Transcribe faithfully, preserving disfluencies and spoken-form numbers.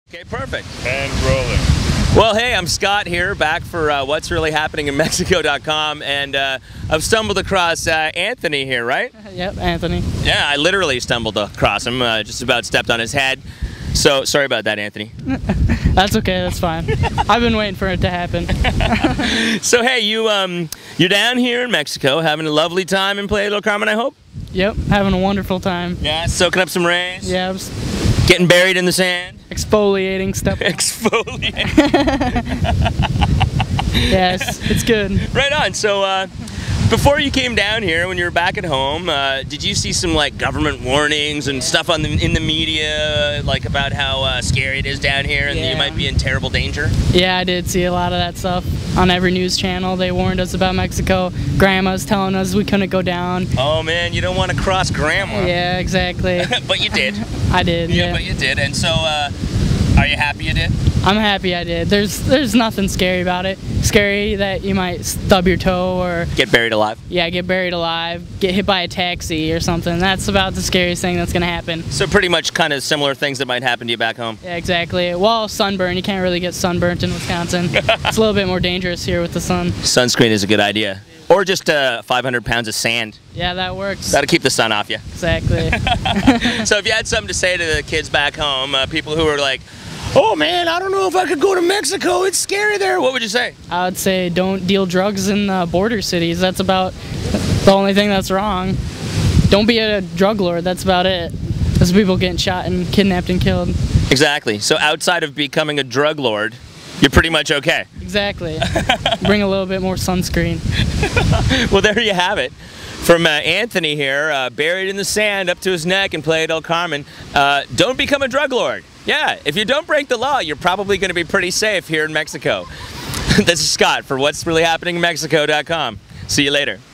Okay, perfect. And rolling. Well, hey, I'm Scott here, back for uh, what's really happening in Mexico dot com, and uh, I've stumbled across uh, Anthony here, right? Yep, Anthony. Yeah, I literally stumbled across him, uh, just about stepped on his head. So, sorry about that, Anthony. That's okay, that's fine. I've been waiting for it to happen. So, hey, you, um, you're down here in Mexico, having a lovely time in Playa del Carmen, I hope? Yep, having a wonderful time. Yeah, soaking up some rays? Yeah, I was getting buried in the sand? Exfoliating stuff. Exfoliating. Yes, it's good. Right on. So, uh, before you came down here, when you were back at home, uh, did you see some like government warnings and stuff on the, in the media, like about how uh, scary it is down here and Yeah. you might be in terrible danger? Yeah, I did see a lot of that stuff on every news channel. They warned us about Mexico. Grandma's telling us we couldn't go down. Oh man, you don't want to cross Grandma. Yeah, exactly. But you did. I did. Yeah, Yeah, but you did. And so, uh, are you happy you did? I'm happy I did. There's there's nothing scary about it. Scary that you might stub your toe or Get buried alive. yeah, get buried alive, get hit by a taxi or something. That's about the scariest thing that's gonna happen. So pretty much kind of similar things that might happen to you back home. Yeah, exactly. Well, sunburn. You can't really get sunburnt in Wisconsin. It's a little bit more dangerous here with the sun. Sunscreen is a good idea. Or just uh, five hundred pounds of sand. Yeah, that works. That'll keep the sun off you. Exactly. So if you had something to say to the kids back home, uh, people who are like, oh man, I don't know if I could go to Mexico, it's scary there, what would you say? I would say don't deal drugs in uh, border cities. That's about the only thing that's wrong. Don't be a drug lord. That's about it. There's people getting shot and kidnapped and killed. Exactly. So outside of becoming a drug lord, you're pretty much okay. Exactly. Bring a little bit more sunscreen. Well, there you have it. From uh, Anthony here, uh, buried in the sand up to his neck in Playa del Carmen. Uh, don't become a drug lord. Yeah, if you don't break the law, you're probably going to be pretty safe here in Mexico. This is Scott for what's really happening in Mexico dot com. See you later.